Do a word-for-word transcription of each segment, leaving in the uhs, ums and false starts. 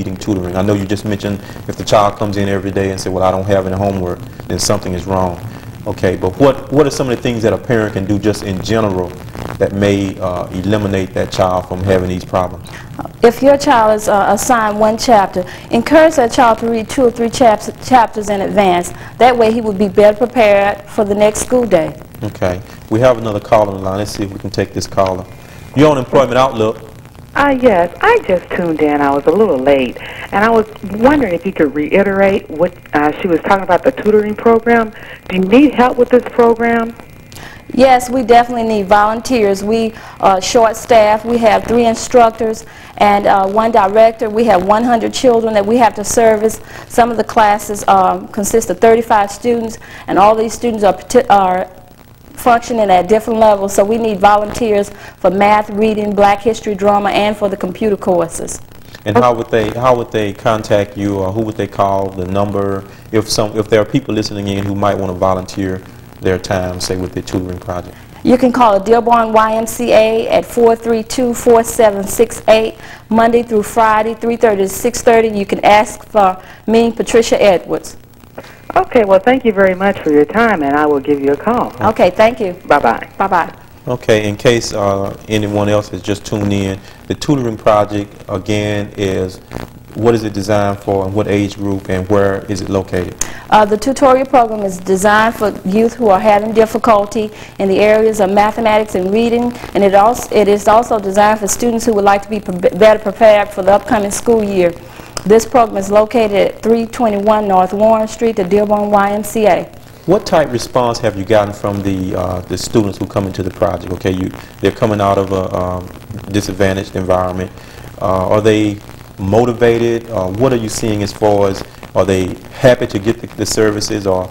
needing tutoring? I know you just mentioned if the child comes in every day and say, well, I don't have any homework, then something is wrong. Okay, but what, what are some of the things that a parent can do just in general that may uh, eliminate that child from having these problems? If your child is uh, assigned one chapter, encourage that child to read two or three chaps chapters in advance. That way he would be better prepared for the next school day. Okay. We have another caller on the line. Let's see if we can take this caller. You're on Employment Outlook. Uh, yes, I just tuned in. I was a little late, and I was wondering if you could reiterate what uh, she was talking about, the tutoring program. Do you need help with this program? Yes, we definitely need volunteers. We are short staffed. We have three instructors and uh, one director. We have one hundred children that we have to service. Some of the classes um, consist of thirty-five students, and all these students are, are functioning at different levels, so we need volunteers for math, reading, black history, drama, and for the computer courses. And how would they how would they contact you, or who would they call, the number, if some if there are people listening in who might want to volunteer their time, say with the tutoring project? You can call the Dearborn Y M C A at four three two, four seven six eight, Monday through Friday, three thirty to six thirty. You can ask for me, Patricia Edwards. Okay, well, thank you very much for your time, and I will give you a call. Okay, thank you. Bye-bye. Bye-bye. Okay, in case uh, anyone else has just tuned in, the tutoring project, again, is what is it designed for, and what age group, and where is it located? Uh, the tutorial program is designed for youth who are having difficulty in the areas of mathematics and reading, and it, also, it is also designed for students who would like to be pre better prepared for the upcoming school year. This program is located at three twenty-one North Warren Street, the Dearborn Y M C A. What type response have you gotten from the uh, the students who come into the project? Okay, you they're coming out of a um, disadvantaged environment. Uh, are they motivated? Uh, what are you seeing as far as, are they happy to get the, the services, or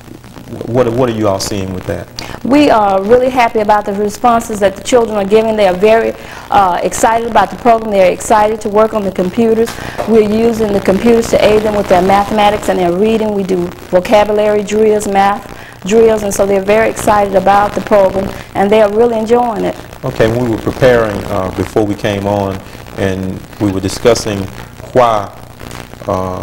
what what are you all seeing with that? We are really happy about the responses that the children are giving. They are very uh, excited about the program. They're excited to work on the computers. We're using the computers to aid them with their mathematics and their reading. We do vocabulary drills, math drills, and so they're very excited about the program, and they are really enjoying it. Okay, when we were preparing uh, before we came on, and we were discussing why uh,